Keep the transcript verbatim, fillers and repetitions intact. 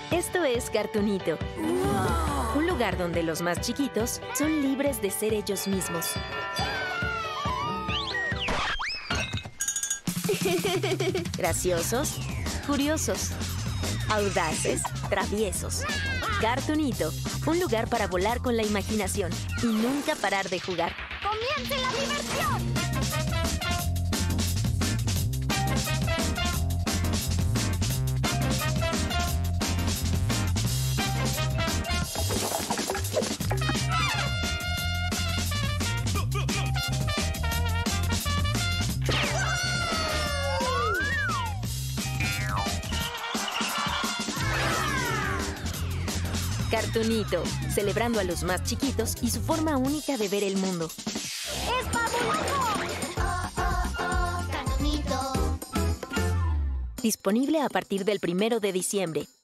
Esto es Cartoonito, un lugar donde los más chiquitos son libres de ser ellos mismos. Graciosos, curiosos, audaces, traviesos. Cartoonito, un lugar para volar con la imaginación y nunca parar de jugar. ¡Comience la diversión! Cartoonito, celebrando a los más chiquitos y su forma única de ver el mundo. ¡Es fabuloso! Oh, oh, oh, Cartoonito. Disponible a partir del primero de diciembre.